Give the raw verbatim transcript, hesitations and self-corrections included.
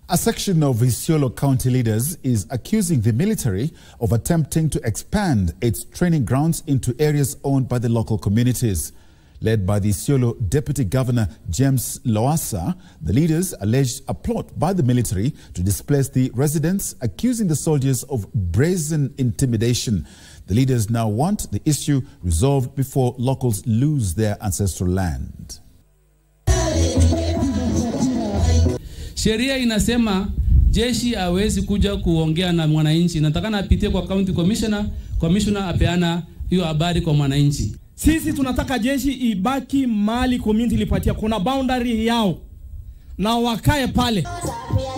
A section of Isiolo County leaders is accusing the military of attempting to expand its training grounds into areas owned by the local communities. Led by the Isiolo Deputy Governor James Lowassa, the leaders alleged a plot by the military to displace the residents, accusing the soldiers of brazen intimidation. The leaders now want the issue resolved before locals lose their ancestral land. Sheria inasema jeshi hawezi kuja kuongea na mwananchi. Nataka apitie kwa county commissioner, commissioner apeana hiyo habari kwa mwananchi. Sisi tunataka jeshi ibaki mali community lipatia, kuna boundary yao na wakae pale.